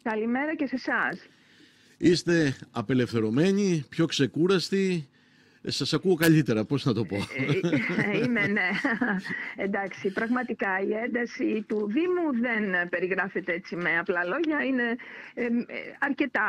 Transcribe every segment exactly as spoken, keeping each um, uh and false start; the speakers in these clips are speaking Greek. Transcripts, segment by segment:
Καλημέρα και σε εσάς. Είστε απελευθερωμένοι, πιο ξεκούραστοι. Σας ακούω καλύτερα, πώς να το πω. Είμαι, ναι. Εντάξει, πραγματικά η ένταση του Δήμου δεν περιγράφεται έτσι με απλά λόγια. Είναι ε, αρκετά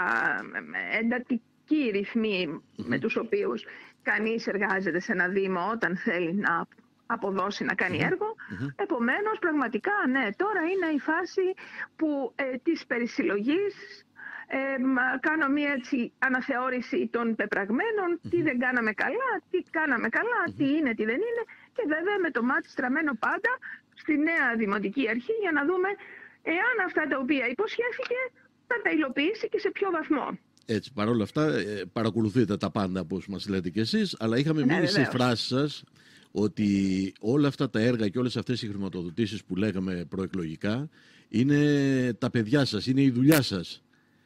εντατικοί οι ρυθμοί mm-hmm. με τους οποίους κανείς εργάζεται σε ένα Δήμο όταν θέλει να αποδώσει, να κάνει mm-hmm. έργο. Mm-hmm. Επομένως, πραγματικά, ναι, τώρα είναι η φάση που, ε, της περισυλλογής. Ε, κάνω μια έτσι, αναθεώρηση των πεπραγμένων, mm-hmm. τι δεν κάναμε καλά, τι κάναμε καλά, mm-hmm. τι είναι, τι δεν είναι, και βέβαια με το μάτι στραμμένο πάντα στη νέα Δημοτική Αρχή για να δούμε εάν αυτά τα οποία υποσχέθηκε θα τα υλοποιήσει και σε ποιο βαθμό. Έτσι, παρόλα αυτά παρακολουθείτε τα πάντα όπως μας λέτε κι εσείς, αλλά είχαμε μείνει ναι, στη φράση σας ότι όλα αυτά τα έργα και όλες αυτές οι χρηματοδοτήσεις που λέγαμε προεκλογικά είναι τα παιδιά σας, είναι η δουλειά σας.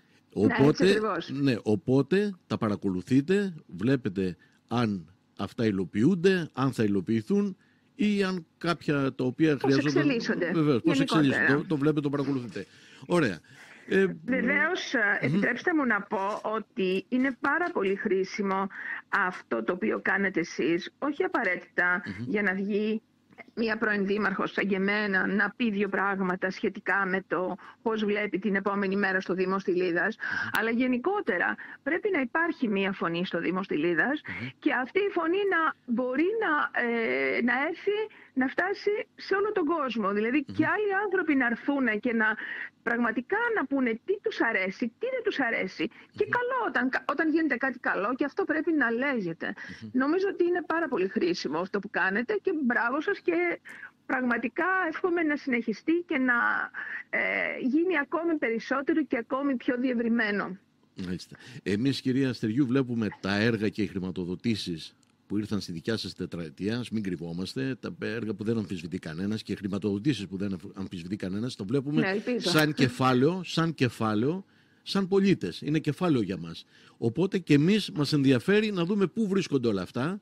Οπότε, ναι, ναι, οπότε τα παρακολουθείτε, βλέπετε αν αυτά υλοποιούνται, αν θα υλοποιηθούν ή αν κάποια τα οποία πώς χρειαζόνταν... εξελίσσονται. Βεβαίως, πώς εξελίσσονται, το, το βλέπετε, το παρακολουθείτε. Ωραία. Ε, Βεβαίως, mm-hmm. επιτρέψτε μου να πω ότι είναι πάρα πολύ χρήσιμο αυτό το οποίο κάνετε εσείς, όχι απαραίτητα mm-hmm. για να βγει μία πρώην δήμαρχος σαν και εμένα να πει δύο πράγματα σχετικά με το πώς βλέπει την επόμενη μέρα στο Δήμο Στυλίδας, mm-hmm. αλλά γενικότερα πρέπει να υπάρχει μία φωνή στο Δήμο Στυλίδας mm-hmm. και αυτή η φωνή να μπορεί να, ε, να έρθει να φτάσει σε όλο τον κόσμο. Δηλαδή mm-hmm. και άλλοι άνθρωποι να έρθουν και να πραγματικά να πούνε τι τους αρέσει, τι δεν τους αρέσει. Mm-hmm. Και καλό όταν, όταν γίνεται κάτι καλό, και αυτό πρέπει να λέγεται. Mm-hmm. Νομίζω ότι είναι πάρα πολύ χρήσιμο αυτό που κάνετε και μπράβο σας, και πραγματικά εύχομαι να συνεχιστεί και να ε, γίνει ακόμη περισσότερο και ακόμη πιο διευρυμένο. Μάλιστα. Εμείς, κυρία Αστεριού, βλέπουμε τα έργα και οι χρηματοδοτήσεις που ήρθαν στη δικιά σας τετραετία, μην κρυβόμαστε, τα έργα που δεν αμφισβητεί κανένας και οι χρηματοδοτήσεις που δεν αμφισβητεί κανένας, το βλέπουμε ναι, σαν κεφάλαιο, σαν κεφάλαιο, σαν πολίτες. Είναι κεφάλαιο για μας. Οπότε και εμείς μας ενδιαφέρει να δούμε πού βρίσκονται όλα αυτά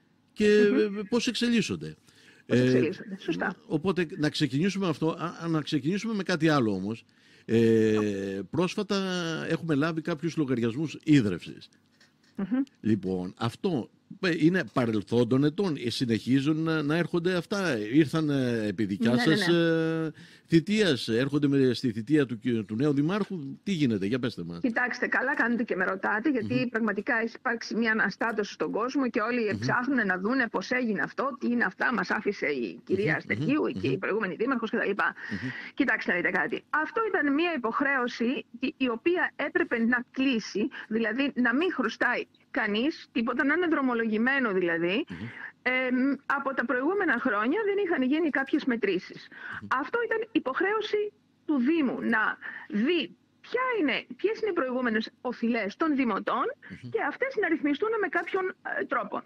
και mm-hmm. πώς εξελίσσονται. Πώς εξελίσσονται, ε, σωστά. Οπότε να ξεκινήσουμε αυτό, α, να ξεκινήσουμε με κάτι άλλο όμως. Ε, πρόσφατα έχουμε λάβει κάποιους λογαριασμούς ίδρευσης. Mm-hmm. Λοιπόν, αυτό είναι παρελθόντων ετών, συνεχίζουν να, να έρχονται αυτά, ήρθαν επί δικιά ναι, σας ναι, ναι. θητείας, έρχονται με, στη θητεία του, του νέου δημάρχου, τι γίνεται, για πέστε μας. Κοιτάξτε, καλά κάνετε και με ρωτάτε, γιατί mm-hmm. πραγματικά έχει υπάρξει μια αναστάτωση στον κόσμο και όλοι mm-hmm. ψάχνουν να δούνε πώς έγινε αυτό, τι είναι αυτά, μας άφησε η κυρία mm-hmm. Αστεριού mm-hmm. και η προηγούμενη δήμαρχος κτλ. Mm-hmm. Κοιτάξτε να δείτε κάτι, αυτό ήταν μια υποχρέωση η οποία έπρεπε να κλείσει, δηλαδή να μην χρωστάει κανείς, τίποτα, να είναι δρομολογημένο δηλαδή. Mm-hmm. Ε, από τα προηγούμενα χρόνια δεν είχαν γίνει κάποιες μετρήσεις. Mm-hmm. Αυτό ήταν υποχρέωση του Δήμου, να δει ποια είναι, ποιες είναι οι προηγούμενες οφειλές των δημοτών mm-hmm. και αυτές να ρυθμιστούν με κάποιον ε, τρόπο.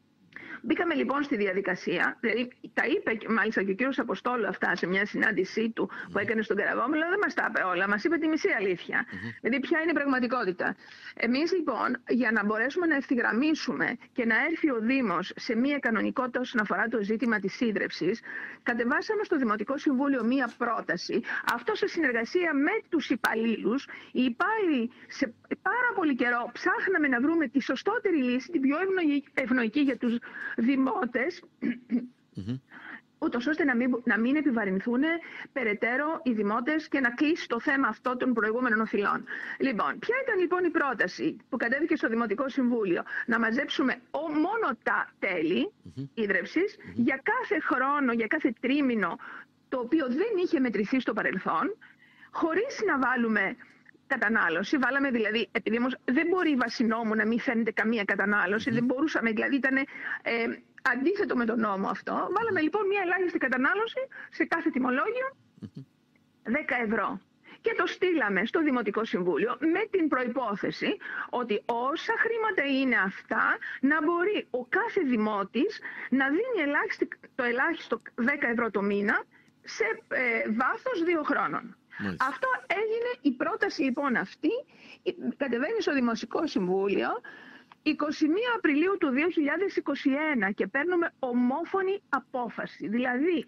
Μπήκαμε λοιπόν στη διαδικασία, δηλαδή τα είπε μάλιστα και ο κύριος Αποστόλου αυτά σε μια συνάντησή του mm-hmm. που έκανε στον Καραβόμιλο, δεν μας τα είπε όλα, μας είπε τη μισή αλήθεια. Mm-hmm. Δηλαδή ποια είναι η πραγματικότητα. Εμείς λοιπόν, για να μπορέσουμε να ευθυγραμμίσουμε και να έρθει ο Δήμος σε μια κανονικότητα όσον αφορά το ζήτημα της ίδρευσης, κατεβάσαμε στο Δημοτικό Συμβούλιο μια πρόταση, αυτό σε συνεργασία με τους υπαλλήλους. Οι υπάλληλοι σε πάρα πολύ καιρό ψάχναμε να βρούμε τη σωστότερη λύση, την πιο ευνοϊκή για τους δημότες, mm-hmm. ούτως ώστε να μην, να μην επιβαρυνθούν περαιτέρω οι δημότες και να κλείσει το θέμα αυτό των προηγούμενων οφειλών. Λοιπόν, ποια ήταν λοιπόν η πρόταση που κατέβηκε στο Δημοτικό Συμβούλιο? Να μαζέψουμε ο, μόνο τα τέλη mm-hmm. ίδρευσης mm-hmm. για κάθε χρόνο, για κάθε τρίμηνο, το οποίο δεν είχε μετρηθεί στο παρελθόν, χωρίς να βάλουμε κατανάλωση. Βάλαμε δηλαδή, επειδή όμως δεν μπορεί η βάση νόμου να μην φαίνεται καμία κατανάλωση, mm-hmm. δεν μπορούσαμε, δηλαδή ήταν ε, αντίθετο με τον νόμο αυτό. Βάλαμε λοιπόν μια ελάχιστη κατανάλωση σε κάθε τιμολόγιο, mm-hmm. δέκα ευρώ. Και το στείλαμε στο Δημοτικό Συμβούλιο με την προϋπόθεση ότι όσα χρήματα είναι αυτά, να μπορεί ο κάθε δημότης να δίνει ελάχιστη, το ελάχιστο δέκα ευρώ το μήνα σε ε, βάθος δύο χρόνων. Μάλιστα. Αυτό έγινε, η πρόταση λοιπόν αυτή κατεβαίνει στο Δημοτικό Συμβούλιο εικοστή πρώτη Απριλίου του δύο χιλιάδες είκοσι ένα και παίρνουμε ομόφωνη απόφαση. Δηλαδή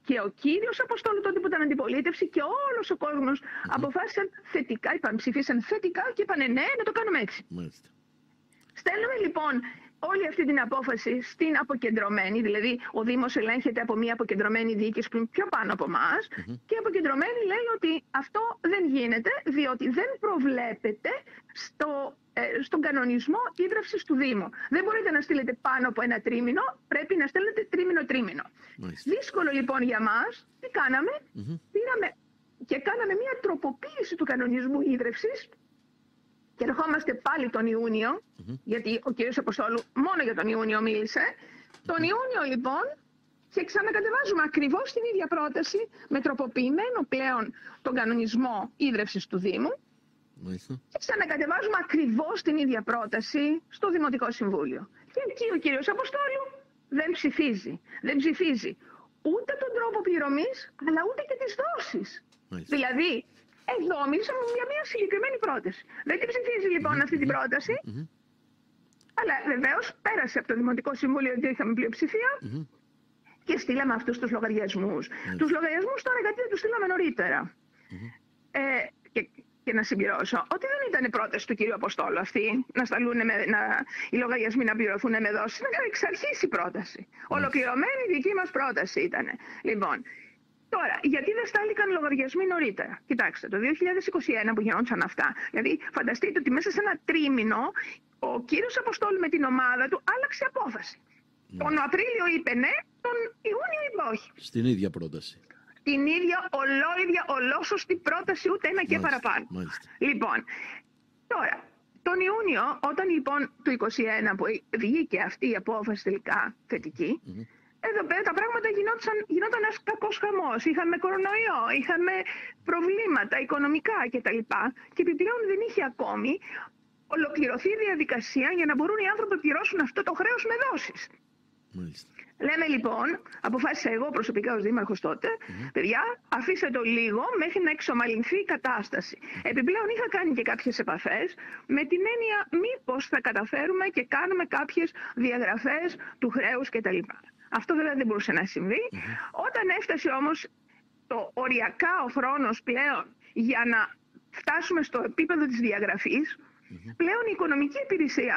και ο κύριος Αποστόλου τότε που ήταν αντιπολίτευση και όλος ο κόσμος mm-hmm. αποφάσισαν θετικά, είπαν, ψηφίσαν θετικά και είπαν ναι, να το κάνουμε έτσι. Μάλιστα. Στέλνουμε λοιπόν όλη αυτή την απόφαση στην αποκεντρωμένη, δηλαδή ο Δήμος ελέγχεται από μια αποκεντρωμένη διοίκηση που είναι πιο πάνω από εμάς mm-hmm. και η αποκεντρωμένη λέει ότι αυτό δεν γίνεται διότι δεν προβλέπεται στο, ε, στον κανονισμό ίδρυυσης του Δήμου. Δεν μπορείτε να στείλετε πάνω από ένα τρίμηνο, πρέπει να στέλνετε τρίμηνο-τρίμηνο. Mm-hmm. Δύσκολο λοιπόν για μας, τι κάναμε, mm-hmm. πήραμε και κάναμε μια τροποποίηση του κανονισμού ίδρυυσης. Και ερχόμαστε πάλι τον Ιούνιο, mm-hmm. γιατί ο κύριος Αποστόλου μόνο για τον Ιούνιο μίλησε. Τον Ιούνιο λοιπόν και ξανακατεβάζουμε ακριβώς την ίδια πρόταση με τροποποιημένο πλέον τον κανονισμό ίδρυυσης του Δήμου mm-hmm. και ξανακατεβάζουμε ακριβώς την ίδια πρόταση στο Δημοτικό Συμβούλιο. Και εκεί ο κύριος Αποστόλου δεν ψηφίζει. Δεν ψηφίζει ούτε τον τρόπο πληρωμής αλλά ούτε και τις δόσεις. Mm-hmm. Δηλαδή, εδώ μίλησαμε για μια συγκεκριμένη πρόταση. Δεν την ψηφίζει λοιπόν mm-hmm. αυτή την πρόταση, mm-hmm. αλλά βεβαίως πέρασε από το Δημοτικό Συμβούλιο ότι είχαμε πλειοψηφία mm-hmm. και στείλαμε αυτούς τους λογαριασμούς. Mm-hmm. Τους λογαριασμούς τώρα γιατί δεν τους στείλαμε νωρίτερα. Mm-hmm. Ε, και, και να συμπληρώσω ότι δεν ήταν η πρόταση του κυρίου Αποστόλου αυτή να σταλούν με, να, οι λογαριασμοί να πληρωθούν με δόσεις. Ήταν εξ αρχής η πρόταση. Mm-hmm. Ολοκληρωμένη δική μας πρόταση ήταν. Λοιπόν. Τώρα, γιατί δεν στάληκαν λογαριασμοί νωρίτερα. Κοιτάξτε, το δύο χιλιάδες είκοσι ένα που γινόντουσαν αυτά, δηλαδή φανταστείτε ότι μέσα σε ένα τρίμηνο ο κύριος Αποστόλου με την ομάδα του άλλαξε απόφαση. Ναι. Τον Απρίλιο είπε ναι, τον Ιούνιο είπε όχι. Στην ίδια πρόταση. Την ίδια ολόιδια, ολόσωστη πρόταση, ούτε ένα και μάλιστα, παραπάνω. Μάλιστα. Λοιπόν, τώρα, τον Ιούνιο, όταν λοιπόν το είκοσι ένα που βγήκε αυτή η απόφαση τελικά θετική, mm-hmm. εδώ πέρα τα πράγματα γινόταν, γινόταν ένας κακός χαμός. Είχαμε κορονοϊό, είχαμε προβλήματα οικονομικά κτλ. Και επιπλέον δεν είχε ακόμη ολοκληρωθεί η διαδικασία για να μπορούν οι άνθρωποι να πληρώσουν αυτό το χρέος με δόσεις. Μάλιστα. Λέμε λοιπόν, αποφάσισα εγώ προσωπικά ως δήμαρχος τότε, mm-hmm. παιδιά, αφήστε το λίγο μέχρι να εξομαλυνθεί η κατάσταση. Mm-hmm. Επιπλέον είχα κάνει και κάποιες επαφές με την έννοια μήπως θα καταφέρουμε και κάνουμε κάποιες διαγραφές του χρέους κτλ. Αυτό βέβαια δεν μπορούσε να συμβεί. Mm-hmm. Όταν έφτασε όμως το οριακά ο χρόνος πλέον για να φτάσουμε στο επίπεδο της διαγραφής, mm-hmm. πλέον η οικονομική υπηρεσία,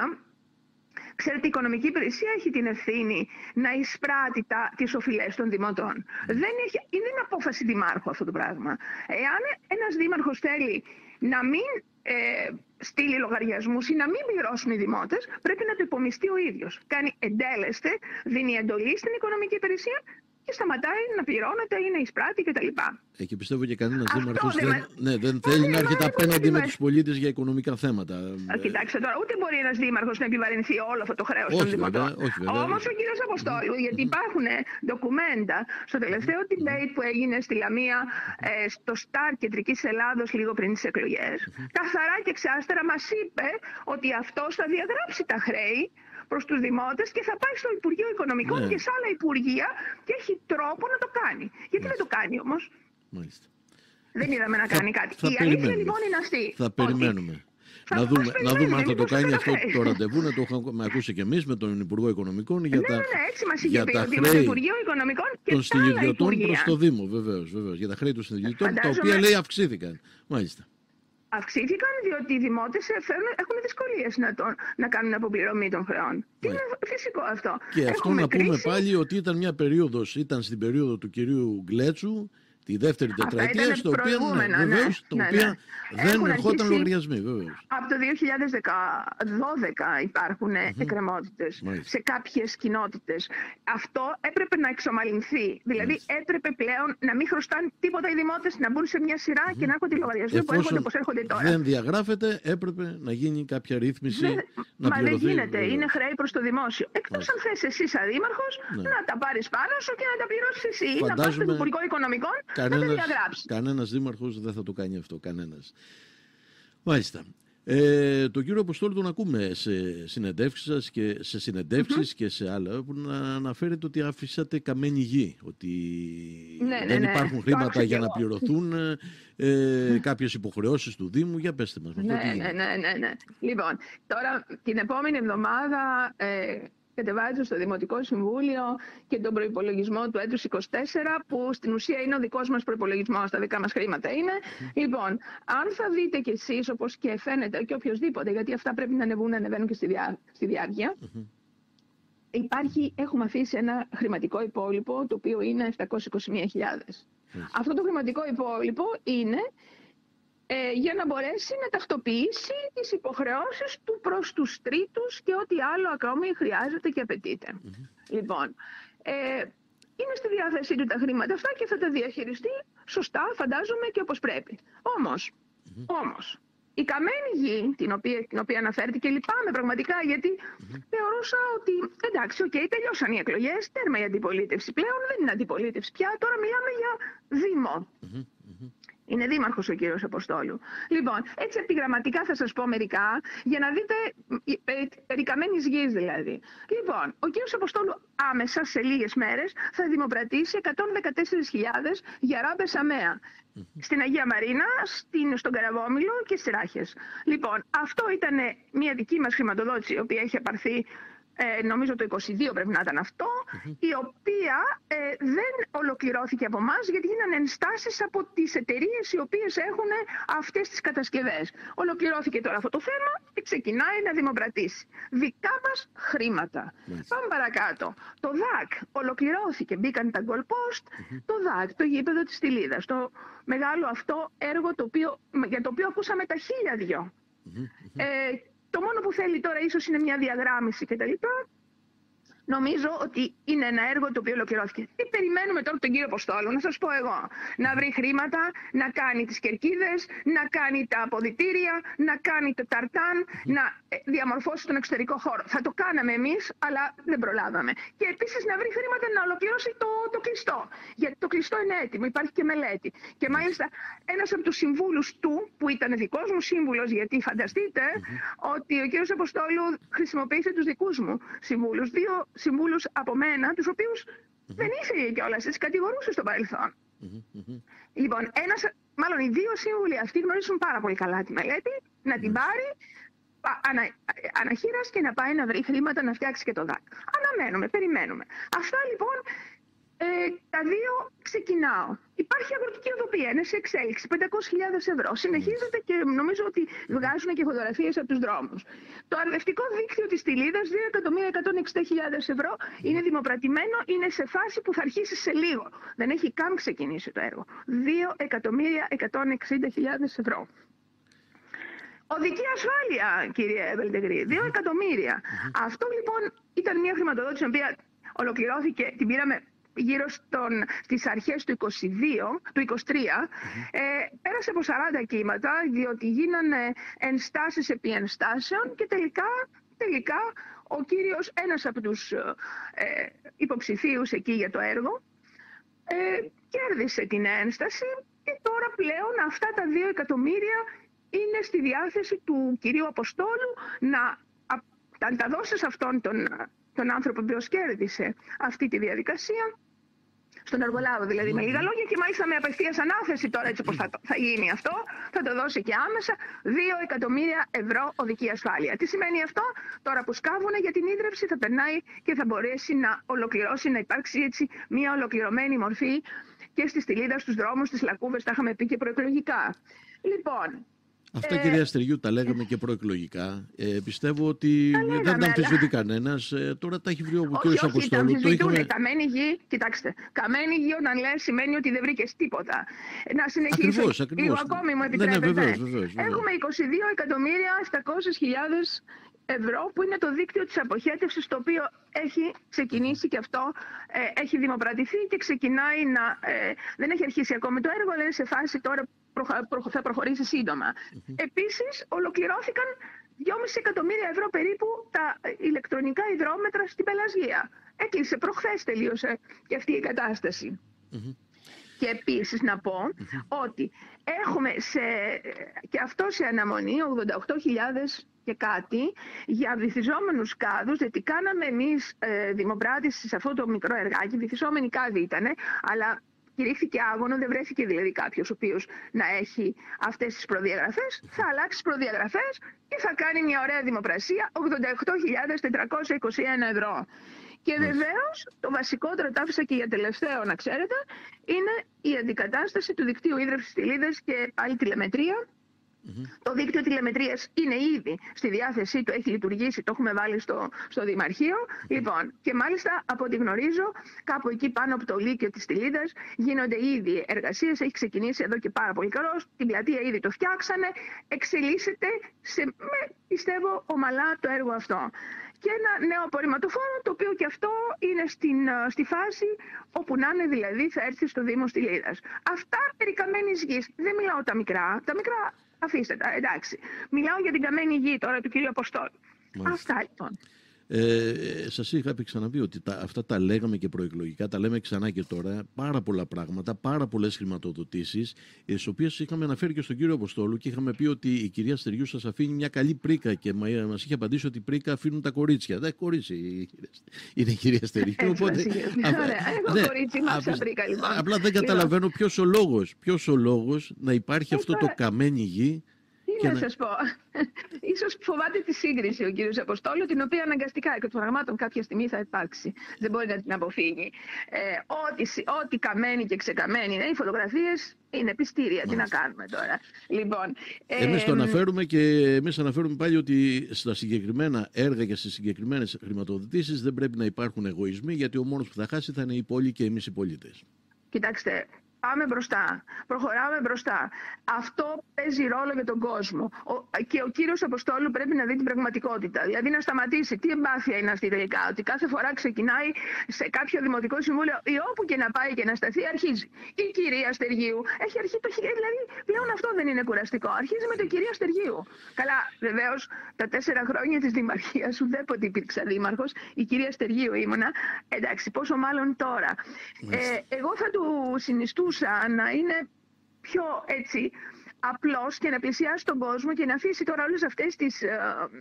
ξέρετε, η οικονομική υπηρεσία έχει την ευθύνη να εισπράττει τα, τις οφειλές των δημοτών. Mm-hmm. Δεν έχει, είναι απόφαση δημάρχου αυτό το πράγμα. Εάν ένας δήμαρχος θέλει να μην ε, στείλει λογαριασμούς ή να μην πληρώσουν οι δημότες, πρέπει να το υπομειστεί ο ίδιος. Κάνει εντέλεστε, δίνει εντολή στην οικονομική υπηρεσία και σταματάει να πληρώνεται ή να εισπράττει κτλ. Και πιστεύω και κανένας δήμαρχος δεν, δεν, ναι, δεν θέλει να έρχεται απέναντι με τους πολίτες για οικονομικά θέματα. Κοιτάξτε τώρα, ούτε μπορεί ένας δήμαρχος να επιβαρυνθεί όλο αυτό το χρέος των δημοτών. Όμως ο κύριος Αποστόλου, γιατί υπάρχουν ντοκουμέντα στο τελευταίο debate που έγινε στη Λαμία, ε, στο Σταρ Κεντρικής Ελλάδος λίγο πριν τις εκλογές, καθαρά και εξάστερα μας είπε ότι αυτός θα διαγράψει τα χρέη προς τους δημότες και θα πάει στο Υπουργείο Οικονομικών ναι. και σε άλλα υπουργεία και έχει τρόπο να το κάνει. Γιατί Μάλιστα. δεν το κάνει όμως. Μάλιστα. Δεν είδαμε να κάνει θα, κάτι. Θα η αλήθεια λοιπόν είναι αυτή. Θα περιμένουμε. Να δούμε, να δούμε αν θα το κάνει αυτό το ραντεβού, να το έχουμε ακούσει και εμείς με τον Υπουργό Οικονομικών για ναι, τα, ναι, ναι, έτσι μας για είχε τα πει, χρέη Υπουργείο Οικονομικών και των συνειδιωτών προς το Δήμο. Βεβαίως, βεβαίως. Για τα χρέη των συνειδιωτών, τα οποία λέει αυξήθηκαν. Μάλιστα. Αυξήθηκαν διότι οι δημότες έχουν δυσκολίες να, τον, να κάνουν αποπληρωμή των χρεών. Yeah. Είναι φυσικό αυτό. Και αυτό έχουμε να κρίση. Πούμε πάλι ότι ήταν μια περίοδος, ήταν στην περίοδο του κυρίου Γκλέτσου, τη δεύτερη τετραετία, στο οποίο, ναι, βεβαίως, ναι, ναι, ναι. δεν ερχόταν λογαριασμοί. Βεβαίως. Από το δύο χιλιάδες δώδεκα υπάρχουν mm-hmm. εκκρεμότητες σε κάποιες κοινότητες. Αυτό έπρεπε να εξομαλυνθεί. Δηλαδή yes. έπρεπε πλέον να μην χρωστάνε τίποτα οι δημότες, να μπουν σε μια σειρά mm-hmm. και να έρχονται οι λογαριασμοί που έρχονται όπως έρχονται τώρα. Δεν διαγράφεται, έπρεπε να γίνει κάποια ρύθμιση. Δεν, να μα πληρωθεί, δεν γίνεται. βεβαίως. Είναι χρέη προς το δημόσιο. Εκτός αν θες εσύ σαν δήμαρχος ναι. να τα πάρεις πάνω σου και να τα πληρώσεις εσύ. Ή να πας στο Υπουργικό Οικονομικών. Κανένας, κανένας δήμαρχος δεν θα το κάνει αυτό, κανένας. Μάλιστα. Ε, τον κύριο Αποστόλου τον ακούμε σε συνεντεύξεις σας και σε συνεντεύξεις mm-hmm. και σε άλλα που να αναφέρετε ότι αφήσατε καμένη γη, ότι ναι, δεν ναι, υπάρχουν ναι. χρήματα για να πληρωθούν ε, κάποιες υποχρεώσεις του Δήμου. Για πέστε μας. Ναι, ναι, ναι, ναι, ναι. Λοιπόν, τώρα την επόμενη εβδομάδα ε, κατεβάζω στο Δημοτικό Συμβούλιο και τον προϋπολογισμό του έτους είκοσι τέσσερα, που στην ουσία είναι ο δικός μας προϋπολογισμός, τα δικά μας χρήματα είναι. Mm. Λοιπόν, αν θα δείτε κι εσείς, όπως και φαίνεται και οποιοδήποτε, γιατί αυτά πρέπει να ανεβούν, να ανεβαίνουν και στη, διά, στη διάρκεια, mm-hmm. υπάρχει, έχουμε αφήσει ένα χρηματικό υπόλοιπο, το οποίο είναι επτακόσιες είκοσι μία χιλιάδες. Mm. Αυτό το χρηματικό υπόλοιπο είναι Ε, για να μπορέσει να τακτοποιήσει τις υποχρεώσεις του προς τους τρίτους και ό,τι άλλο ακόμη χρειάζεται και απαιτείται. Mm-hmm. Λοιπόν, ε, είναι στη διάθεσή του τα χρήματα αυτά και θα τα διαχειριστεί σωστά, φαντάζομαι, και όπως πρέπει. Όμως, mm-hmm. όμως η καμένη γη, την οποία, την οποία αναφέρεται, και λυπάμαι πραγματικά, γιατί mm-hmm. θεωρούσα ότι εντάξει, οκ, okay, τελειώσαν οι εκλογές, τέρμα η αντιπολίτευση. Πλέον δεν είναι αντιπολίτευση πια, τώρα μιλάμε για Δήμο. Mm-hmm. Είναι δήμαρχος ο κύριος Αποστόλου. Λοιπόν, έτσι επιγραμματικά θα σας πω μερικά, για να δείτε, περί καμένης γης δηλαδή. Λοιπόν, ο κύριος Αποστόλου άμεσα σε λίγες μέρες θα δημοπρατήσει εκατόν δεκατέσσερις χιλιάδες για ράμπες αμαία. Στην Αγία Μαρίνα, στην, στον Καραβόμηλο και στις Ράχες. Λοιπόν, αυτό ήταν μια δική μας χρηματοδότηση, η οποία έχει απαρθεί, Ε, νομίζω το είκοσι δύο πρέπει να ήταν αυτό, mm-hmm. η οποία ε, δεν ολοκληρώθηκε από εμάς, γιατί γίνανε ενστάσεις από τις εταιρείες οι οποίες έχουν αυτές τις κατασκευές. Ολοκληρώθηκε τώρα αυτό το θέμα και ξεκινάει να δημοπρατήσει. Δικά μας χρήματα. Yes. Πάμε παρακάτω. Το ΔΑΚ ολοκληρώθηκε, μπήκαν τα goal post, mm-hmm. το ΔΑΚ, το γήπεδο της Στυλίδας, το μεγάλο αυτό έργο το οποίο, για το οποίο ακούσαμε τα χίλια δυο. Mm-hmm. Ε, Το μόνο που θέλει τώρα ίσως είναι μια διαγράμμιση κτλ. Νομίζω ότι είναι ένα έργο το οποίο ολοκληρώθηκε. Τι περιμένουμε τώρα τον κύριο Αποστόλου, να σας πω εγώ. Να βρει χρήματα, να κάνει τις κερκίδες, να κάνει τα αποδυτήρια, να κάνει το ταρτάν, να διαμορφώσει τον εξωτερικό χώρο. Θα το κάναμε εμείς, αλλά δεν προλάβαμε. Και επίσης να βρει χρήματα να ολοκληρώσει το, το κλειστό. Γιατί το κλειστό είναι έτοιμο, υπάρχει και μελέτη. Και μάλιστα ένας από τους συμβούλους του, που ήταν δικός μου σύμβουλος, γιατί φανταστείτε mm-hmm. ότι ο κύριος Αποστόλου χρησιμοποίησε τους δικούς μου συμβούλους. Δύο συμβούλους από μένα, τους οποίους mm-hmm. δεν ήθελε κιόλας, τις κατηγορούσε στο παρελθόν. Mm-hmm. Λοιπόν, ένας, μάλλον οι δύο σύμβουλοι αυτοί γνωρίζουν πάρα πολύ καλά τη μελέτη, να την πάρει ανα, αναχείρας και να πάει να βρει χρήματα να φτιάξει και το ΔΑΚ. Αναμένουμε, περιμένουμε. Αυτά λοιπόν, ε, τα δύο ξεκινάω. Υπάρχει αγροτική οδοπία, είναι σε εξέλιξη, πεντακόσιες χιλιάδες ευρώ. Συνεχίζεται και νομίζω ότι βγάζουν και φωτογραφίες από τους δρόμους. Το αρδευτικό δίκτυο της Στυλίδας, δύο εκατομμύρια εκατόν εξήντα χιλιάδες ευρώ, είναι δημοπρατημένο, είναι σε φάση που θα αρχίσει σε λίγο. Δεν έχει καν ξεκινήσει το έργο. δύο εκατομμύρια εκατόν εξήντα χιλιάδες ευρώ. Οδική ασφάλεια, κύριε Βελτεγρή, δύο εκατομμύρια. Αυτό λοιπόν ήταν μια χρηματοδότηση, η οποία ολοκληρώθηκε, την πήραμε γύρω στον, στις αρχές του είκοσι δύο, του είκοσι τρία, mm-hmm. ε, πέρασε από σαράντα κύματα, διότι γίνανε ενστάσεις επί ενστάσεων και τελικά, τελικά ο κύριος, ένας από τους ε, υποψηφίους εκεί για το έργο, ε, κέρδισε την ένσταση και τώρα πλέον αυτά τα δύο εκατομμύρια είναι στη διάθεση του κυρίου Αποστόλου να τα, τα δώσει σε αυτόν τον, τον άνθρωπο που κέρδισε αυτή τη διαδικασία, στον εργολάβο δηλαδή, με λίγα λόγια, και μάλιστα με απευθείας ανάθεση τώρα, έτσι όπως θα, θα γίνει αυτό, θα το δώσει και άμεσα δύο εκατομμύρια ευρώ οδική ασφάλεια. Τι σημαίνει αυτό? Τώρα που σκάβουν για την ίδρυυση θα περνάει και θα μπορέσει να ολοκληρώσει, να υπάρξει έτσι μια ολοκληρωμένη μορφή και στη Στυλίδα, στους δρόμους, στις Λακκούβες, τα είχαμε πει και προεκλογικά. Λοιπόν, αυτά, ε, κυρία Στεριού, τα λέγαμε και προεκλογικά. Ε, πιστεύω ότι λέγαμε, δεν τα αμφισβητεί κανένας. Ε, τώρα τα έχει βρει ο κ. Αποστόλου. Τα αμφισβητούν. Είχαμε... Καμένη γη, κοιτάξτε, καμένη γη όταν λες σημαίνει ότι δεν βρήκες τίποτα. Να συνεχίσω. Ακριβώς, ακριβώς. Λίγο ακόμη μου επιτρέπετε. Ναι, ναι, βεβαίως, βεβαίως, βεβαίως. Έχουμε είκοσι δύο εκατομμύρια επτακόσιες χιλιάδες ευρώ, που είναι το δίκτυο της αποχέτευσης, το οποίο έχει ξεκινήσει και αυτό, ε, έχει δημοπρατηθεί και ξεκινάει να... Ε, δεν έχει αρχίσει ακόμη το έργο, αλλά είναι σε φάση τώρα θα προχωρήσει σύντομα. Mm-hmm. Επίσης, ολοκληρώθηκαν δυόμισι εκατομμύρια ευρώ περίπου τα ηλεκτρονικά υδρόμετρα στην Πελασγία. Έκλεισε προχθές, τελείωσε και αυτή η κατάσταση. Mm-hmm. Και επίσης να πω mm-hmm. ότι έχουμε σε, και αυτό σε αναμονή ογδόντα οκτώ χιλιάδες και κάτι για βυθιζόμενους κάδους, γιατί κάναμε εμείς ε, δημοπράτηση σε αυτό το μικρό εργάκι, βυθιζόμενοι κάδοι ήτανε, αλλά κηρύχθηκε άγωνο, δεν βρέθηκε δηλαδή κάποιος ο οποίος να έχει αυτές τις προδιαγραφές, θα αλλάξει τις προδιαγραφές και θα κάνει μια ωραία δημοπρασία, ογδόντα οκτώ χιλιάδες τετρακόσια είκοσι ένα ευρώ. Και βεβαίως το βασικότερο, το άφησα και για τελευταίο να ξέρετε, είναι η αντικατάσταση του δικτύου ίδρυυσης στηλίδας και πάλι τηλεμετρία. Mm-hmm. Το δίκτυο τηλεμετρίας είναι ήδη στη διάθεσή του, έχει λειτουργήσει, το έχουμε βάλει στο, στο Δημαρχείο. Mm-hmm. Λοιπόν, και μάλιστα από ό,τι γνωρίζω, κάπου εκεί πάνω από το Λύκειο της Στηλίδας γίνονται ήδη εργασίες, έχει ξεκινήσει εδώ και πάρα πολύ καιρό. Την πλατεία ήδη το φτιάξανε, εξελίσσεται σε, με, πιστεύω, ομαλά το έργο αυτό. Και ένα νέο απορριμματοφόρο, το οποίο και αυτό είναι στην, στη φάση όπου να είναι, δηλαδή θα έρθει στο Δήμο Στηλίδας. Αυτά περί καμένης γης. Δεν μιλάω τα μικρά. Τα μικρά αφήστε τα, εντάξει. Μιλάω για την καμένη γη τώρα του κυρίου Αποστόλου. Μάλιστα. Αυτά λοιπόν. Ε, σας είχα πει ξαναπεί ότι τα, αυτά τα λέγαμε και προεκλογικά, τα λέμε ξανά και τώρα. Πάρα πολλά πράγματα, πάρα πολλές χρηματοδοτήσεις, τις οποίες είχαμε αναφέρει και στον κύριο Αποστόλου και είχαμε πει ότι η κυρία Στεριού σας αφήνει μια καλή πρίκα και μας είχε απαντήσει ότι πρίκα αφήνουν τα κορίτσια. Δεν κορίτσι είναι η κυρία Στεριού. Οπότε, ωραία, εγώ ναι, κορίτσι μάψα πρίκα λοιπόν. Απλά δεν καταλαβαίνω ποιος ο λόγος, ποιος ο λόγος να υπάρχει αυτό το καμένη γη. Τι να να σας πω. Ίσως φοβάται τη σύγκριση ο κύριος Αποστόλου, την οποία αναγκαστικά εκ των πραγμάτων κάποια στιγμή θα υπάρξει. Δεν μπορεί να την αποφύγει. Ε, ό,τι, ό,τι καμένη και ξεκαμένη είναι, οι φωτογραφίες είναι πιστήρια. Μάλιστα. Τι να κάνουμε τώρα. Λοιπόν, ε, εμείς το αναφέρουμε και εμείς αναφέρουμε πάλι ότι στα συγκεκριμένα έργα και στις συγκεκριμένες χρηματοδοτήσεις δεν πρέπει να υπάρχουν εγωισμοί, γιατί ο μόνος που θα χάσει θα είναι η πόλη και εμείς οι πολίτες. Κοιτάξτε. Πάμε μπροστά, προχωράμε μπροστά. Αυτό παίζει ρόλο για τον κόσμο. Ο, και ο κύριος Αποστόλου πρέπει να δει την πραγματικότητα. Δηλαδή να σταματήσει. Τι εμπάθεια είναι αυτή τελικά? Ότι κάθε φορά ξεκινάει σε κάποιο δημοτικό συμβούλιο ή όπου και να πάει και να σταθεί, αρχίζει. Η κυρία Στεργίου έχει αρχίσει το χέρι. Δηλαδή πλέον αυτό δεν είναι κουραστικό. Αρχίζει με την κυρία Στεργίου. Καλά, βεβαίως τα τέσσερα χρόνια της Δημαρχίας, ουδέποτε υπήρξα δήμαρχος, η κυρία Στεργίου ήμουνα. Εντάξει, πόσο μάλλον τώρα. Ε, εγώ θα του συνιστούσα να είναι πιο έτσι απλός και να πλησιάσει τον κόσμο και να αφήσει τώρα όλες αυτές τις, ε,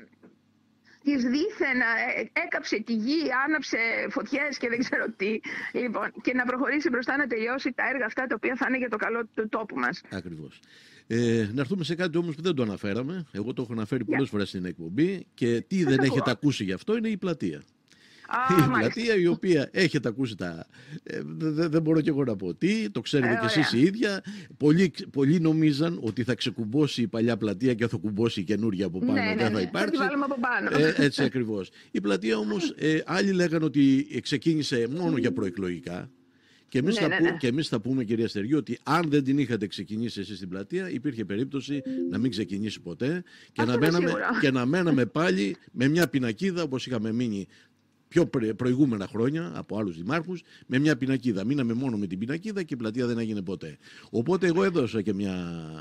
τις δίθεν ε, έκαψε τη γη, άναψε φωτιές και δεν ξέρω τι, λοιπόν, και να προχωρήσει μπροστά να τελειώσει τα έργα αυτά τα οποία θα είναι για το καλό του τόπου μας. Ακριβώς. Ε, να έρθουμε σε κάτι όμως που δεν το αναφέραμε. Εγώ το έχω αναφέρει πολλές yeah. φορές στην εκπομπή και τι δεν έχετε ακούσει γι' αυτό είναι η πλατεία. Ah, η πλατεία η οποία έχετε ακούσει τα... Ε, δεν δε μπορώ και εγώ να πω τι, το ξέρετε ε, κι εσείς οι ίδια. Πολλοί, πολλοί νομίζαν ότι θα ξεκουμπώσει η παλιά πλατεία και θα κουμπώσει η καινούργια από πάνω, ναι, δεν ναι, θα ναι, υπάρξει. Θα από πάνω. Ε, έτσι ακριβώς. Η πλατεία όμως, ε, άλλοι λέγανε ότι ξεκίνησε μόνο για προεκλογικά. Και εμείς, ναι, θα, ναι, ναι. και εμείς θα πούμε, κυρία Στεργίου, ότι αν δεν την είχατε ξεκινήσει εσείς στην πλατεία, υπήρχε περίπτωση mm. να μην ξεκινήσει ποτέ και να, μέναμε, και να μέναμε πάλι με μια πινακίδα όπως είχαμε μείνει πιο προηγούμενα χρόνια από άλλους δημάρχους, με μια πινακίδα. Μείναμε μόνο με την πινακίδα και η πλατεία δεν έγινε ποτέ. Οπότε εγώ έδωσα και μια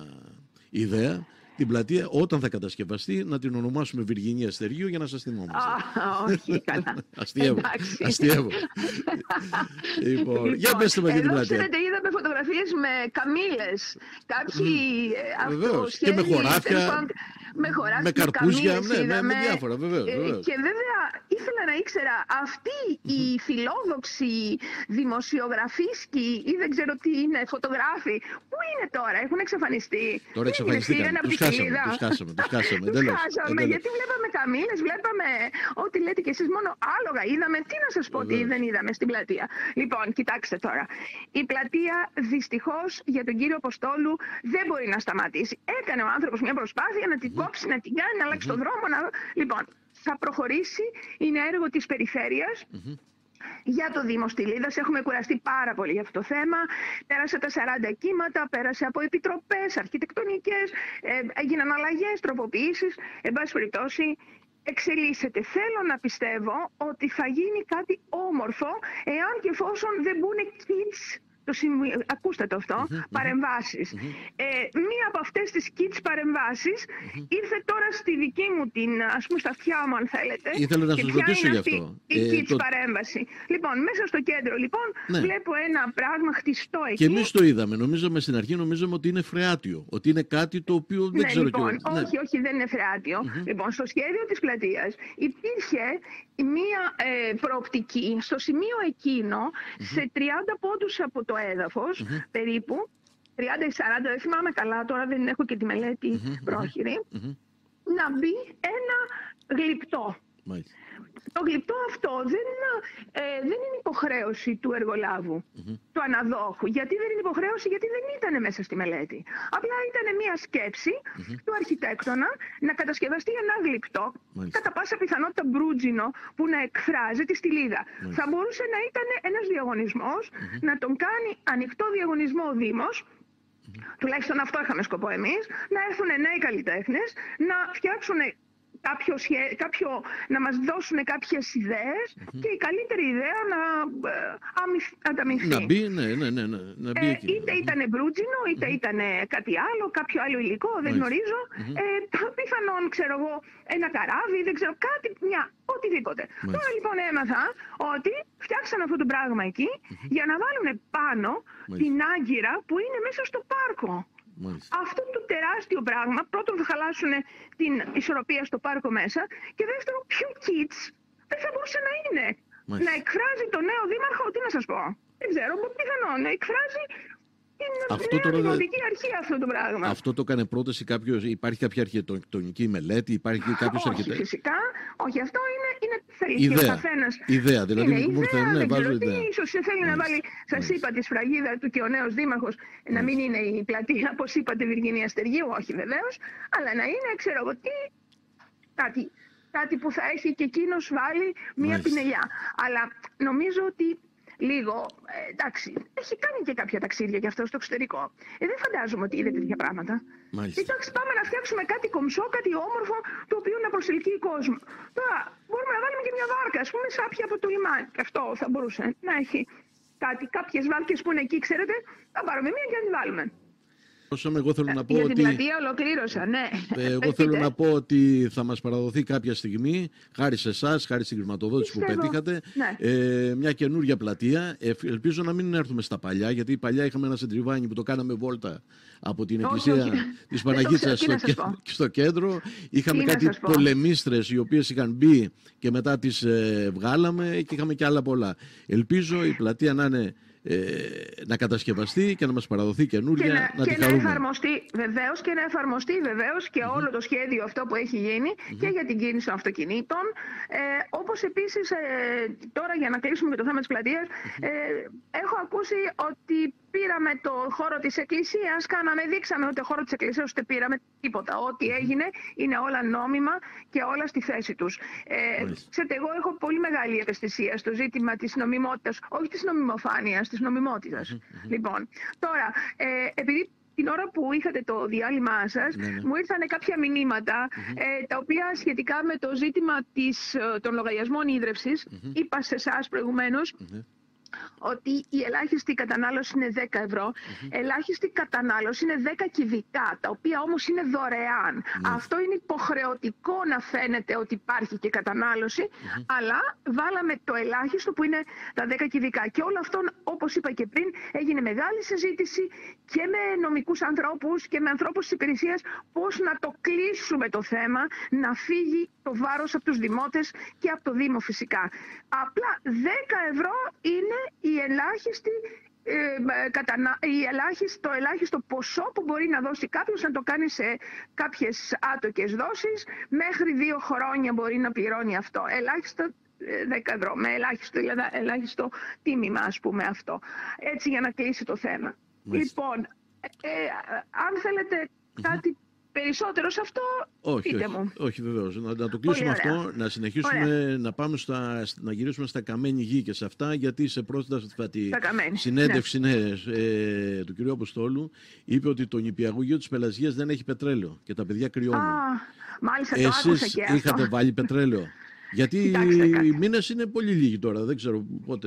ιδέα, την πλατεία όταν θα κατασκευαστεί να την ονομάσουμε Βυργινία Στεργίου για να σας θυμόμαστε. Α, όχι, καλά. Αστιεύω, αστιεύω. Λοιπόν, για πέστε με για την πλατεία. Εδώ, ξέρετε, είδαμε φωτογραφίες με καμήλες, κάποιοι αυτοσχέδιοι. Και με χωράφια. Με χωράφια, με καρπούζια, με, ναι, με διάφορα, βεβαίως, βεβαίως. Και βέβαια ήθελα να ήξερα αυτή η φιλόδοξη δημοσιογραφίσκη ή δεν ξέρω τι είναι, φωτογράφοι, πού είναι τώρα, έχουν εξαφανιστεί? Τώρα εξαφανιστήκαν, τους χάσαμε, τους χάσαμε, τους χάσαμε. Τους χάσαμε, γιατί βλέπαμε καμήλες, βλέπαμε ό,τι λέτε και εσείς, μόνο άλογα είδαμε, τι να σας πω τι δεν είδαμε στην πλατεία. Λοιπόν, κοιτάξτε τώρα, η πλατεία δυστυχώς για τον κύριο Αποστόλου δεν μπορεί να σταματήσει. Έκανε ο άνθρωπος μια προσπάθεια να την κόψει, να την κάνει, να αλλάξει τον δρόμο. Να... Λοιπόν, θα προχωρήσει, είναι έργο της περιφέρειας. Mm-hmm. Για το Δήμο Στηλίδας έχουμε κουραστεί πάρα πολύ για αυτό το θέμα. Πέρασε τα σαράντα κύματα, πέρασε από επιτροπές, αρχιτεκτονικές, ε, έγιναν αλλαγές, τροποποιήσεις. Εν πάση περιπτώσει, εξελίσσεται. Θέλω να πιστεύω ότι θα γίνει κάτι όμορφο, εάν και εφόσον δεν μπουν kids. Το σημείο, ακούστε το αυτό, mm-hmm, παρεμβάσεις. Mm-hmm. Ε, μία από αυτές τις kits παρεμβάσεις mm-hmm. ήρθε τώρα στη δική μου την, ας πούμε, στα αυτιά μου αν θέλετε. Ήθελα να σας ρωτήσω γι' αυτό. Η ε, kits το... παρέμβαση. Λοιπόν, μέσα στο κέντρο λοιπόν ναι. βλέπω ένα πράγμα χτιστό εκεί. Και εμείς το είδαμε. Νομίζαμε στην αρχή νομίζαμε ότι είναι φρεάτιο. Ότι είναι κάτι το οποίο δεν ναι, ξέρω λοιπόν, και... όχι, ναι. όχι, δεν είναι φρεάτιο. Mm-hmm. Λοιπόν, στο σχέδιο της πλατείας υπήρχε μία ε, προοπτική στο σημείο εκείνο mm-hmm. σε τριάντα πόντους από το το έδαφος, Mm-hmm. περίπου, τριάντα ή σαράντα, δεν θυμάμαι καλά, τώρα δεν έχω και τη μελέτη Mm-hmm. πρόχειρη, Mm-hmm. να μπει ένα γλυπτό. Μάλιστα. Το γλυπτό αυτό δεν, ε, δεν είναι υποχρέωση του εργολάβου, Mm-hmm. του αναδόχου. Γιατί δεν είναι υποχρέωση, γιατί δεν ήταν μέσα στη μελέτη. Απλά ήταν μια σκέψη Mm-hmm. του αρχιτέκτονα να κατασκευαστεί ένα γλυπτό, Μάλιστα. κατά πάσα πιθανότητα μπρούτζινο, που να εκφράζει τη στιλίδα. Μάλιστα. Θα μπορούσε να ήταν ένας διαγωνισμός, Mm-hmm. να τον κάνει ανοιχτό διαγωνισμό ο Δήμος, Mm-hmm. τουλάχιστον αυτό είχαμε σκοπό εμείς, να έρθουν νέοι καλλιτέχνες, να φτιάξουν κάποιο, κάποιο, να μας δώσουν κάποιες ιδέες mm-hmm. και η καλύτερη ιδέα να ε, ανταμυφθεί. Να μπει, ναι, ναι, ναι, ναι, να μπει ε, εκεί. Είτε ήταν μπρούτζινο, είτε mm-hmm. ήταν κάτι άλλο, κάποιο άλλο υλικό, δεν mm-hmm. γνωρίζω. Mm-hmm. Ε, πιθανόν, ξέρω εγώ, ένα καράβι, δεν ξέρω, κάτι, μια, οτιδήποτε. Mm-hmm. Τώρα λοιπόν έμαθα ότι φτιάξαν αυτό το πράγμα εκεί mm-hmm. για να βάλουν πάνω mm-hmm. την άγκυρα που είναι μέσα στο πάρκο. Μάλιστα. Αυτό το τεράστιο πράγμα, πρώτον θα χαλάσουν την ισορροπία στο πάρκο μέσα και δεύτερον, ποιο kids δεν θα μπορούσε να είναι. Μάλιστα. Να εκφράζει το νέο δήμαρχο, τι να σας πω. Δεν ξέρω, πιθανόν να εκφράζει την αυτό νέα δημοτική δε... αρχή αυτό το πράγμα. Αυτό το έκανε πρόταση κάποιος, υπάρχει κάποια αρχιτεκτονική μελέτη, υπάρχει κάποιος αρχιτέκτονας. Όχι, φυσικά, όχι, αυτό είναι, είναι θέλει ο καθένας. Ιδέα, δηλαδή είναι μου ιδέα, ναι, δεν βάζω ξέρω ιδέα. τι, ίσως θέλει να βάλει, σας είπα, τη σφραγίδα του και ο νέος δήμαρχος να μην είναι η πλατεία, όπως είπατε, Βυργινία Στεργίου, όχι βεβαίως, αλλά να είναι, ξέρω εγώ τι, κάτι, κάτι που θα έχει και εκείνος βάλει μία πινελιά. Αλλά νομίζω ότι λίγο, ε, εντάξει, έχει κάνει και κάποια ταξίδια και αυτό στο εξωτερικό. Ε, δεν φαντάζομαι ότι είδε τέτοια πράγματα. Μάλιστα. Εντάξει, πάμε να φτιάξουμε κάτι κομψό, κάτι όμορφο, το οποίο να προσελκύει κόσμο. Τώρα, μπορούμε να βάλουμε και μια βάρκα, ας πούμε, σάπια από το λιμάνι. Και αυτό θα μπορούσε να έχει κάτι, κάποιες βάρκες που είναι εκεί, ξέρετε, θα πάρουμε μία και να την βάλουμε. Εγώ θέλω να πω για ότι... την πλατεία ολοκλήρωσα, ναι. Εγώ θέλω να πω ότι θα μας παραδοθεί κάποια στιγμή, χάρη σε εσάς, χάρη στην χρηματοδότηση που πετύχατε, ναι. ε, μια καινούργια πλατεία. Ε, ελπίζω να μην έρθουμε στα παλιά, γιατί παλιά είχαμε ένα σεντριβάνι που το κάναμε βόλτα από την εκκλησία όχι, όχι. της Παναγίτσας στο, κέ, στο κέντρο. Είχαμε τι κάτι πολεμίστρες οι οποίες είχαν μπει και μετά τις ε, βγάλαμε και είχαμε και άλλα πολλά. Ελπίζω η πλατεία να είναι... Ε, να κατασκευαστεί και να μας παραδοθεί καινούργια, και να, να και τη να χαρούμε. εφαρμοστεί βεβαίως και να εφαρμοστεί βεβαίως και mm-hmm. όλο το σχέδιο αυτό που έχει γίνει mm-hmm. και για την κίνηση των αυτοκινήτων. Ε, όπως επίσης, ε, τώρα για να κλείσουμε με το θέμα της πλατείας, mm-hmm. ε, έχω ακούσει ότι πήραμε το χώρο της εκκλησίας, κάναμε, δείξαμε ότι το χώρο της εκκλησίας ούτε πήραμε τίποτα. Ό,τι έγινε είναι όλα νόμιμα και όλα στη θέση τους. Ε, ξέρετε, εγώ έχω πολύ μεγάλη ευαισθησία στο ζήτημα της νομιμότητας, όχι της νομιμοφάνειας, της νομιμότητας. Mm-hmm. Λοιπόν, τώρα, ε, επειδή την ώρα που είχατε το διάλειμμα σας, ναι, ναι. μου ήρθαν κάποια μηνύματα, mm-hmm. ε, τα οποία σχετικά με το ζήτημα της, των λογαριασμών ίδρευσης, mm-hmm. είπα σε εσάς προηγουμένως, mm-hmm. ότι η ελάχιστη κατανάλωση είναι δέκα ευρώ. Mm-hmm. Ελάχιστη κατανάλωση είναι δέκα κυβικά, τα οποία όμως είναι δωρεάν. Mm-hmm. Αυτό είναι υποχρεωτικό να φαίνεται ότι υπάρχει και κατανάλωση, mm-hmm. αλλά βάλαμε το ελάχιστο που είναι τα δέκα κυβικά. Και όλο αυτό, όπως είπα και πριν, έγινε μεγάλη συζήτηση και με νομικούς ανθρώπους και με ανθρώπους της υπηρεσίας, πώς να το κλείσουμε το θέμα, να φύγει το βάρος από τους δημότες και από το Δήμο φυσικά. Απλά δέκα ευρώ είναι η ελάχιστη, ε, κατανα... η ελάχιστη, το ελάχιστο ποσό που μπορεί να δώσει κάποιος, να το κάνει σε κάποιες άτοκες δόσεις. Μέχρι δύο χρόνια μπορεί να πληρώνει αυτό. Ελάχιστο δέκα ευρώ, με ελάχιστο, δηλαδή ελάχιστο τίμημα, ας πούμε, αυτό. Έτσι, για να κλείσει το θέμα. Μάλιστα. Λοιπόν, ε, ε, αν θέλετε κάτι περισσότερο σε αυτό, όχι, πείτε όχι, μου. Όχι, βεβαίως. Να, να το κλείσουμε αυτό, να συνεχίσουμε, ωραία. να πάμε στα, να γυρίσουμε στα Καμένη Γη και σε αυτά, γιατί σε πρόσθετη συνέντευξη ναι. Ναι, ε, του κ. Αποστόλου είπε ότι το νηπιαγωγείο της Πελαζίας δεν έχει πετρέλαιο και τα παιδιά κρυώνουν. Α, μάλιστα, το άκουσα και αυτό. Είχατε βάλει πετρέλαιο? Γιατί οι μήνες είναι πολύ λίγοι τώρα, δεν ξέρω πότε.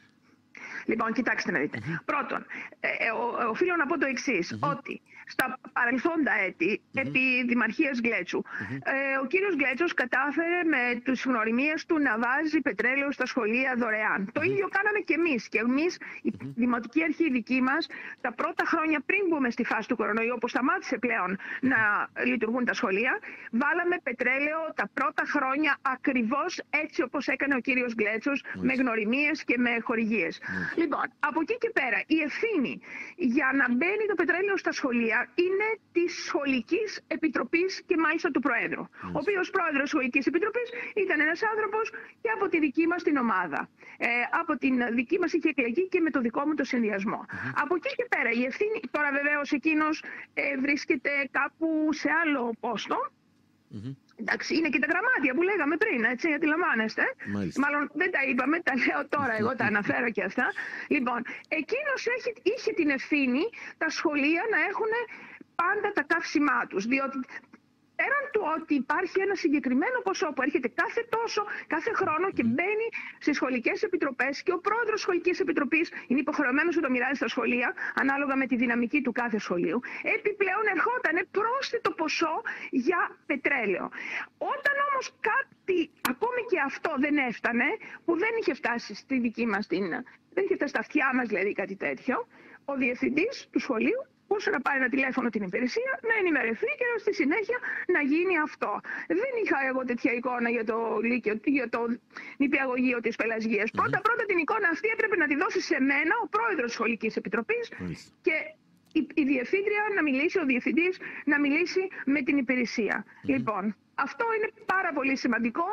Λοιπόν, κοιτάξτε να δείτε. Mm-hmm. Πρώτον, ε, ε, οφείλω να πω το εξής, mm-hmm. ότι στα παρελθόντα έτη, mm-hmm. επί Δημαρχίας Γλέτσου, mm-hmm. ε, ο κύριος Γλέτσος κατάφερε με τις γνωριμίες του να βάζει πετρέλαιο στα σχολεία δωρεάν. Mm-hmm. Το ίδιο κάναμε και εμείς. Και εμείς, η mm-hmm. Δημοτική Αρχή δική μας, τα πρώτα χρόνια πριν μπούμε στη φάση του κορονοϊού, όπου σταμάτησε πλέον mm-hmm. να λειτουργούν τα σχολεία, βάλαμε πετρέλαιο τα πρώτα χρόνια ακριβώς έτσι όπως έκανε ο κύριος Γλέτσος, mm-hmm. με γνωριμίες και με χορηγίες. Mm-hmm. Λοιπόν, από εκεί και πέρα η ευθύνη για να μπαίνει το πετρέλαιο στα σχολεία είναι της Σχολικής Επιτροπής και μάλιστα του Προέδρου. Mm. Ο οποίος πρόεδρος της Σχολικής Επιτροπής ήταν ένας άνθρωπος και από τη δική μας την ομάδα. Ε, από την δική μας είχε εκλεγεί και με το δικό μου το συνδυασμό. Mm-hmm. Από εκεί και πέρα η ευθύνη, τώρα βεβαίως εκείνος ε, βρίσκεται κάπου σε άλλο πόστο. Mm-hmm. Εντάξει, είναι και τα γραμμάτια που λέγαμε πριν, έτσι, αντιλαμβάνεστε. Μάλιστα. Μάλλον δεν τα είπαμε, τα λέω τώρα, εγώ τα αναφέρω και αυτά. Λοιπόν, εκείνος έχει, είχε την ευθύνη τα σχολεία να έχουν πάντα τα καύσιμά τους, διότι πέραν του ότι υπάρχει ένα συγκεκριμένο ποσό που έρχεται κάθε τόσο, κάθε χρόνο και μπαίνει στις σχολικές επιτροπές και ο πρόεδρος της Σχολικής Επιτροπής είναι υποχρεωμένος να το μοιράζει στα σχολεία, ανάλογα με τη δυναμική του κάθε σχολείου. Επιπλέον ερχόταν πρόσθετο ποσό για πετρέλαιο. Όταν όμως κάτι, ακόμη και αυτό δεν έφτανε, που δεν είχε φτάσει στη δική μας την, δεν είχε φτάσει στα αυτιά μας δηλαδή κάτι τέτοιο, ο διευθυντής του σχολείου μπορούσε να πάρει ένα τηλέφωνο την υπηρεσία, να ενημερωθεί και στη συνέχεια να γίνει αυτό. Δεν είχα εγώ τέτοια εικόνα για το, λύκειο, για το νηπιαγωγείο της Πελασγίας. Mm-hmm. Πρώτα πρώτα την εικόνα αυτή έπρεπε να τη δώσει σε μένα ο πρόεδρος της Σχολικής Επιτροπής mm-hmm. και η, η διευθύντρια να μιλήσει, ο διευθυντής να μιλήσει με την υπηρεσία. Mm-hmm. Λοιπόν, αυτό είναι πάρα πολύ σημαντικό.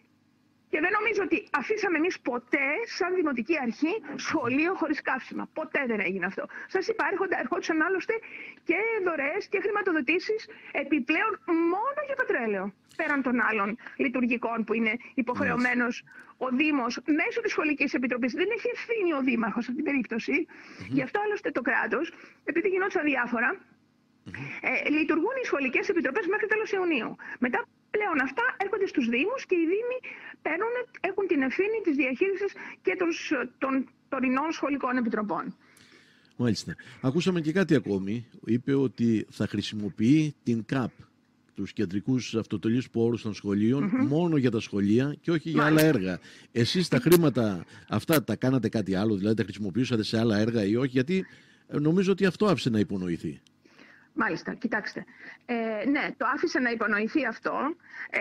Και δεν νομίζω ότι αφήσαμε εμείς ποτέ, σαν Δημοτική Αρχή, σχολείο χωρίς καύσιμα. Ποτέ δεν έγινε αυτό. Σας είπα, ερχόντουσαν άλλωστε και δωρεές και χρηματοδοτήσεις επιπλέον μόνο για πετρέλαιο. Πέραν των άλλων λειτουργικών που είναι υποχρεωμένος ο Δήμος μέσω της Σχολικής Επιτροπής. Δεν έχει ευθύνη ο Δήμαρχος σε αυτήν την περίπτωση. Mm-hmm. Γι' αυτό άλλωστε το κράτος, επειδή γινόντουσαν διάφορα, mm-hmm. ε, λειτουργούν οι Σχολικές Επιτροπές μέχρι τέλος Ιουνίου. Μετά πλέον αυτά έρχονται στους Δήμους και οι Δήμοι παίρνουν, έχουν την ευθύνη της διαχείρισης και των, των τωρινών σχολικών επιτροπών. Μάλιστα. Ακούσαμε και κάτι ακόμη. Είπε ότι θα χρησιμοποιεί την ΚΑΠ, τους κεντρικούς αυτοτελείς πόρους των σχολείων, mm-hmm. μόνο για τα σχολεία και όχι για Μάλιστα. άλλα έργα. Εσείς τα χρήματα αυτά τα κάνατε κάτι άλλο, δηλαδή τα χρησιμοποιούσατε σε άλλα έργα ή όχι, γιατί νομίζω ότι αυτό άφησε να υπονοηθεί. Μάλιστα, κοιτάξτε. Ε, ναι, το άφησε να υπονοηθεί αυτό, ε,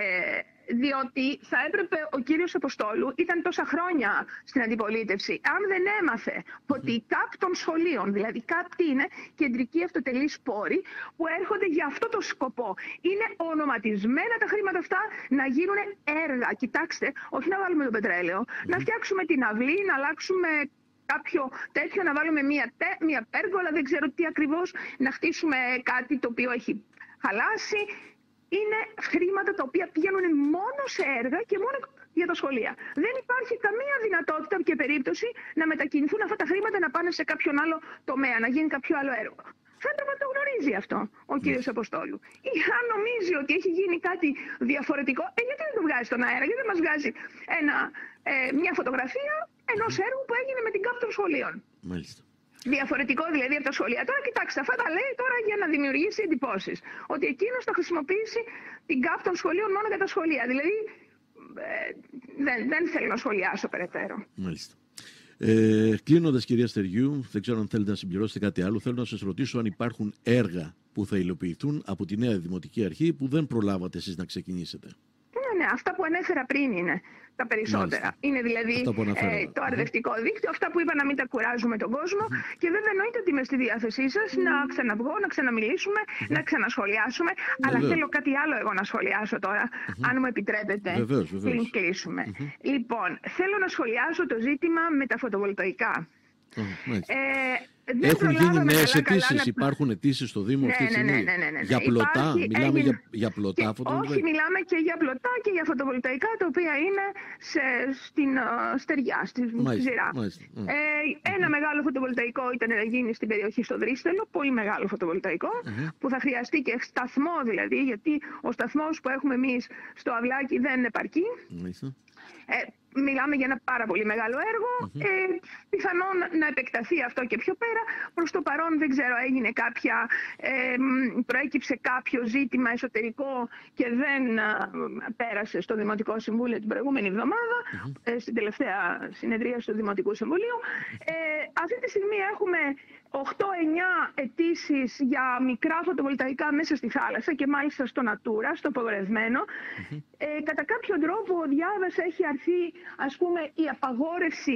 διότι θα έπρεπε ο κύριος Αποστόλου, ήταν τόσα χρόνια στην αντιπολίτευση, αν δεν έμαθε ότι η ΚΑΠ των σχολείων, δηλαδή ΚΑΠ τι είναι, κεντρική αυτοτελής πόροι, που έρχονται για αυτό το σκοπό. Είναι ονοματισμένα τα χρήματα αυτά να γίνουν έργα. Κοιτάξτε, όχι να βάλουμε το πετρέλαιο, mm-hmm. να φτιάξουμε την αυλή, να αλλάξουμε κάποιο τέτοιο, να βάλουμε μία, μία πέργολα, δεν ξέρω τι ακριβώς, να χτίσουμε κάτι το οποίο έχει χαλάσει. Είναι χρήματα τα οποία πηγαίνουν μόνο σε έργα και μόνο για τα σχολεία. Δεν υπάρχει καμία δυνατότητα και περίπτωση να μετακινηθούν αυτά τα χρήματα να πάνε σε κάποιον άλλο τομέα, να γίνει κάποιο άλλο έργο. Θα έπρεπε να το γνωρίζει αυτό ο κύριος Αποστόλου. Ή αν νομίζει ότι έχει γίνει κάτι διαφορετικό, ε, γιατί δεν το βγάζει στον αέρα, γιατί δεν μας βγάζει ένα, ε, μια φωτογραφία ενός έργου που έγινε με την ΚΑΠ των σχολείων. Μάλιστα. Διαφορετικό δηλαδή από τα σχολεία. Τώρα κοιτάξτε, αυτά τα λέει τώρα για να δημιουργήσει εντυπώσεις. Ότι εκείνος θα χρησιμοποιήσει την ΚΑΠ των σχολείων μόνο για τα σχολεία. Δηλαδή ε, δεν, δεν θέλω να σχολιάσω περαιτέρω. Μάλιστα. Ε, Κλείνοντας, κυρία Στεριού, δεν ξέρω αν θέλετε να συμπληρώσετε κάτι άλλο. Θέλω να σας ρωτήσω αν υπάρχουν έργα που θα υλοποιηθούν από τη νέα Δημοτική Αρχή που δεν προλάβατε εσείς να ξεκινήσετε. Ναι, ναι, αυτά που ανέφερα πριν είναι τα περισσότερα. Μάλιστα. Είναι δηλαδή ε, το αρδευτικό mm-hmm. δίκτυο, αυτά που είπα να μην τα κουράζουμε τον κόσμο mm-hmm. και βέβαια εννοείται ότι είμαι στη διάθεσή σας mm-hmm. να ξαναβγώ, να ξαναμιλήσουμε, mm-hmm. να ξανασχολιάσουμε. Mm-hmm. Αλλά βεβαίως. Θέλω κάτι άλλο εγώ να σχολιάσω τώρα, mm-hmm. αν μου επιτρέπετε, βεβαίως, βεβαίως. πριν κλείσουμε. Mm-hmm. Λοιπόν, θέλω να σχολιάσω το ζήτημα με τα φωτοβολταϊκά. Mm-hmm. Ε, Έχουν γίνει νέες αιτήσεις, να... υπάρχουν αιτήσεις στο Δήμο ναι, αυτή τη στιγμή. Ναι, ναι, ναι, ναι, ναι. Για πλωτά, Υπάρχει, μιλάμε έγινε... για, για πλωτά φωτοβολταϊκά. Όχι, μιλάμε και για πλωτά και για φωτοβολταϊκά, τα οποία είναι σε, στην uh, στεριά, στη Ζηρά. Ε, ένα μεγάλο φωτοβολταϊκό ήταν να γίνει στην περιοχή στο Δρίστελο, πολύ μεγάλο φωτοβολταϊκό, mm-hmm. που θα χρειαστεί και σταθμό δηλαδή, γιατί ο σταθμός που έχουμε εμείς στο Αυλάκι δεν επαρκεί. Mm-hmm. Ε, Μιλάμε για ένα πάρα πολύ μεγάλο έργο, mm-hmm. ε, πιθανόν να επεκταθεί αυτό και πιο πέρα. Προς το παρόν δεν ξέρω, έγινε κάποια, ε, προέκυψε κάποιο ζήτημα εσωτερικό και δεν ε, πέρασε στο Δημοτικό Συμβούλιο την προηγούμενη εβδομάδα, mm-hmm. ε, στην τελευταία συνεδρία του Δημοτικού Συμβουλίου. Ε, αυτή τη στιγμή έχουμε οκτώ εννιά αιτήσεις για μικρά φωτοβολταϊκά μέσα στη θάλασσα και μάλιστα στο Natura, στο απαγορευμένο. Mm-hmm. Ε, κατά κάποιο τρόπο διάβασα έχει αρθεί ας πούμε η απαγόρευση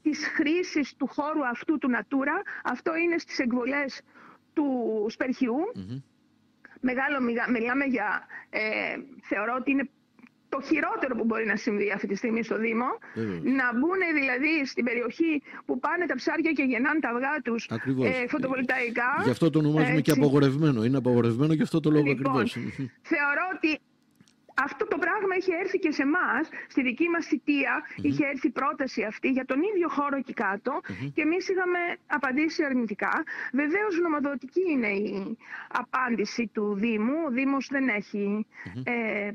της χρήσης του χώρου αυτού του Natura. Αυτό είναι στις εκβολές του Σπερχιού. Mm-hmm. Μεγάλο, μιλάμε για, ε, θεωρώ ότι είναι το χειρότερο που μπορεί να συμβεί αυτή τη στιγμή στο Δήμο. Mm-hmm. Να μπουν δηλαδή στην περιοχή που πάνε τα ψάρια και γεννάνε τα αυγά τους ε, φωτοβολταϊκά. Γι' αυτό το ονομάζουμε έτσι. Και απαγορευμένο. Είναι απαγορευμένο γι' αυτό το λόγο λοιπόν, ακριβώς. Θεωρώ ότι αυτό το πράγμα είχε έρθει και σε εμάς, στη δική μας θητεία, mm-hmm. είχε έρθει πρόταση αυτή για τον ίδιο χώρο εκεί κάτω mm-hmm. και εμείς είχαμε απαντήσει αρνητικά. Βεβαίως νομοδοτική είναι η απάντηση του Δήμου. Ο Δήμος δεν έχει, mm-hmm. ε,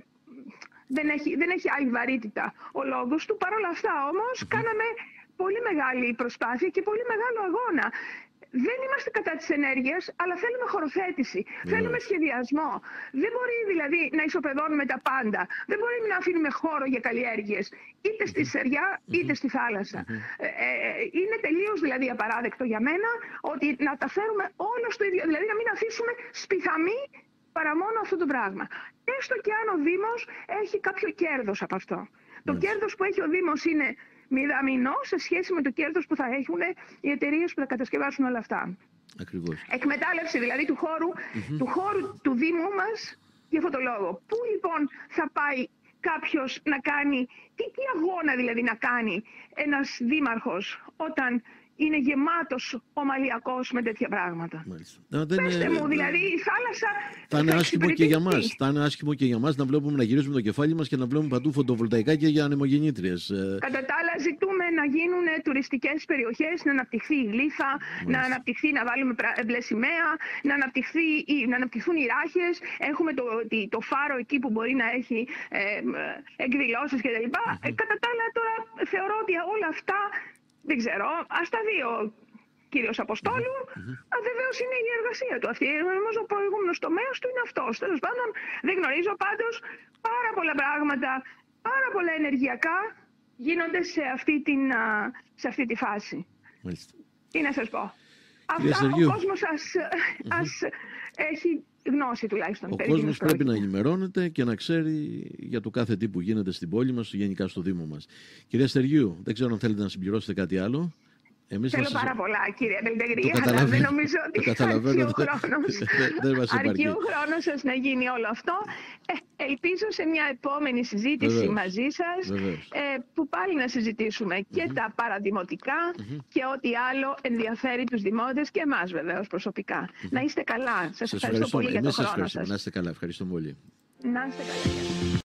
δεν έχει, δεν έχει άλλη βαρύτητα ο λόγος του. Παρ' όλα αυτά όμως mm-hmm. κάναμε πολύ μεγάλη προσπάθεια και πολύ μεγάλο αγώνα. Δεν είμαστε κατά της ενέργειας, αλλά θέλουμε χωροθέτηση, yeah. θέλουμε σχεδιασμό. Δεν μπορεί δηλαδή να ισοπεδώνουμε τα πάντα. Δεν μπορεί να αφήνουμε χώρο για καλλιέργειες, είτε στη στεριά είτε στη θάλασσα. Ε, ε, είναι τελείως δηλαδή απαράδεκτο για μένα ότι να τα φέρουμε όλα στο ίδιο, δηλαδή να μην αφήσουμε σπιθαμή παρά μόνο αυτό το πράγμα. Έστω και αν ο Δήμος έχει κάποιο κέρδος από αυτό. Το yes. κέρδος που έχει ο Δήμος είναι μηδαμινό σε σχέση με το κέρδος που θα έχουν οι εταιρείες που θα κατασκευάσουν όλα αυτά. Ακριβώς. Εκμετάλλευση δηλαδή του χώρου, mm-hmm. του χώρου του Δήμου μας για αυτόν τον λόγο. Πού λοιπόν θα πάει κάποιος να κάνει, τι, τι αγώνα δηλαδή να κάνει ένας δήμαρχος όταν είναι γεμάτος ομαλιακός με τέτοια πράγματα. Να, Πέστε είναι... μου, δηλαδή η θάλασσα θα είναι άσχημο και για μας. Θα είναι άσχημο και για μας να βλέπουμε να γυρίζουμε το κεφάλι μας και να βλέπουμε παντού φωτοβολταϊκά και για ανεμογεννήτριες. Κατά τα άλλα ζητούμε να γίνουν τουριστικές περιοχές, να αναπτυχθεί η γλύφα, να αναπτυχθεί, να βάλουμε μπλε σημαία, να, αναπτυχθεί, να αναπτυχθούν οι ράχες. Έχουμε το, το φάρο εκεί που μπορεί να έχει ε, εκδηλώσεις κτλ. Mm-hmm. Κατά τα άλλα τώρα θεωρώ ότι όλα αυτά δεν ξέρω, ας τα δει ο κύριος Αποστόλου, mm-hmm. βεβαίως είναι η εργασία του αυτή. Νομίζω ο προηγούμενος τομέας του είναι αυτός. Τέλος πάντων, δεν γνωρίζω πάντως πάρα πολλά πράγματα, πάρα πολλά ενεργειακά γίνονται σε αυτή, την, σε αυτή τη φάση. Μάλιστα. Τι να σας πω. Αυτά ο κόσμος ας, mm-hmm. ας έχει γνώση τουλάχιστον. Ο κόσμος πρέπει να ενημερώνεται και να ξέρει για το κάθε τι που γίνεται στην πόλη μας, γενικά στο Δήμο μας. Κυρία Στεργίου, δεν ξέρω αν θέλετε να συμπληρώσετε κάτι άλλο. Εμείς Θέλω σας... πάρα πολλά, κύριε Μπελτεγρία, αλλά δεν νομίζω ότι αρκεί ο χρόνος. αρκεί ο χρόνος σας να γίνει όλο αυτό. Ε, ελπίζω σε μια επόμενη συζήτηση Βεβαίως. μαζί σας, ε, που πάλι να συζητήσουμε mm-hmm. και τα παραδημοτικά mm-hmm. και ό,τι άλλο ενδιαφέρει τους δημότες και εμάς βεβαίως προσωπικά. Mm-hmm. Να είστε καλά. Σας, σας ευχαριστώ πολύ για τον χρόνο σας. Να είστε καλά. Ευχαριστώ πολύ. Να είστε καλά.